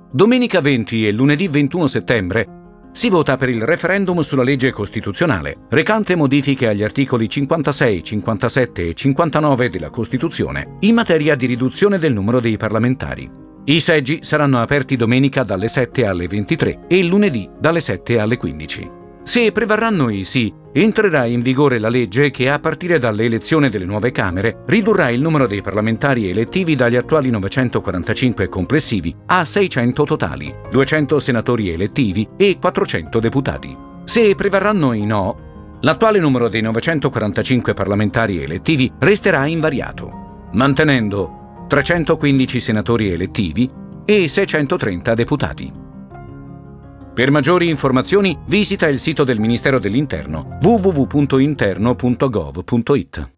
Domenica 20 e lunedì 21 settembre si vota per il referendum sulla legge costituzionale, recante modifiche agli articoli 56, 57 e 59 della Costituzione in materia di riduzione del numero dei parlamentari. I seggi saranno aperti domenica dalle 7 alle 23 e lunedì dalle 7 alle 15. Se prevarranno i sì, entrerà in vigore la legge che, a partire dall'elezione delle nuove Camere, ridurrà il numero dei parlamentari elettivi dagli attuali 945 complessivi a 600 totali, 200 senatori elettivi e 400 deputati. Se prevarranno i no, l'attuale numero dei 945 parlamentari elettivi resterà invariato, mantenendo 315 senatori elettivi e 630 deputati. Per maggiori informazioni visita il sito del Ministero dell'Interno www.interno.gov.it.